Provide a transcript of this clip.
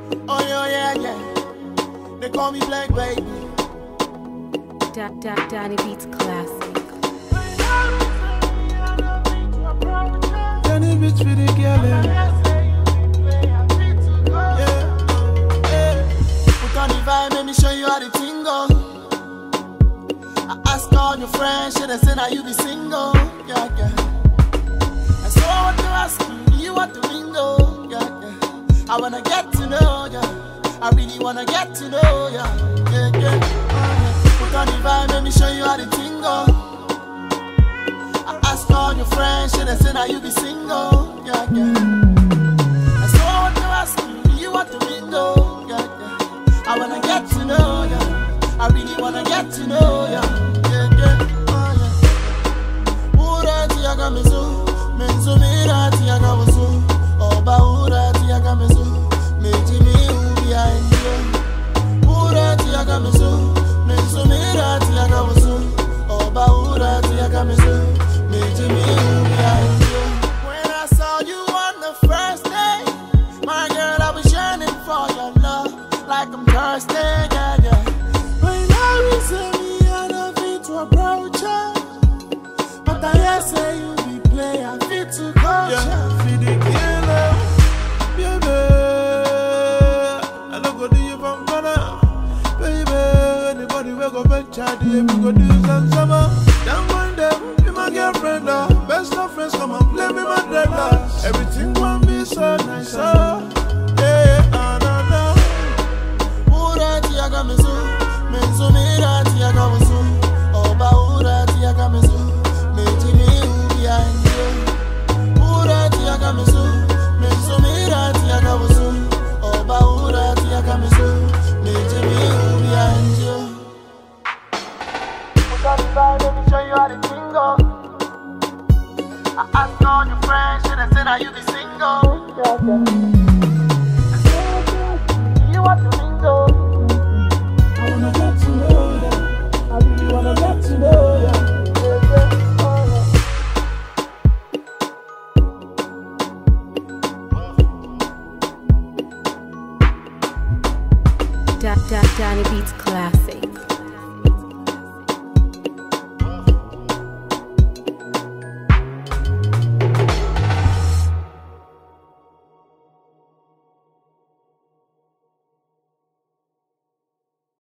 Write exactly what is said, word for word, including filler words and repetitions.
Oh yeah, yeah, yeah. They call me Black Baby. Da Da Danny Beats classic. Danny Beats for the girl. Yeah, yeah. Put on the vibe, let me show you how the thing go. I ask all your friends, should I say now you be single? Yeah, yeah. And so I want to ask you, do you want the window? Yeah, yeah. I wanna get to know ya. I really wanna get to know ya. Yeah, yeah. Put on the vibe, let me show you how the thing go. I ask all your friends, should I say now you be single? Yeah, yeah. And so I want to ask you, do you want the window? Yeah, yeah. I wanna get to know ya. I really wanna get to know ya. Yeah, yeah. Oh, yeah. Urati agamezo, menzo mirati agamezo. Oba urati agamezo, meji mi ubi aindio. Urati agamezo, menzo mirati agamezo. Oba urati agamezo, meji mi ubi aindio. When I saw you on the first day, my girl, I was yearning for your love, like I'm thirsty, yeah, yeah. When I was me, I don't feel to approach her, but I hear say you be play, I feel to coach her. Yeah, feel the killer, baby. I don't go do you from Ghana, baby. Anybody will go venture, we go do some summer. Down one day, be my girlfriend, uh. Best of friends, come and play me my dreadlocks. Everything won't be so nice, oh. Yeah, nah, nah, nah. Urati agamezo, menzo mirati agamezo. Oba urati agamezo, meji mi ubi aindio. Urati agamezo, menzo mirati agamezo. Oba urati agamezo, meji mi ubi aindio. Let me show you how the thing go. I ask all your friends, should I say now you be single? Yeah, yeah. I say, do you want the window?